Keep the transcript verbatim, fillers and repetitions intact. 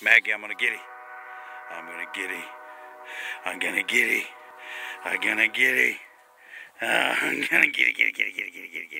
Maggie, I'm gonna get it. I'm gonna get it. I'm gonna get it. I'm gonna get it. Uh, I'm gonna get it, get it, get it, get it, get it, get it.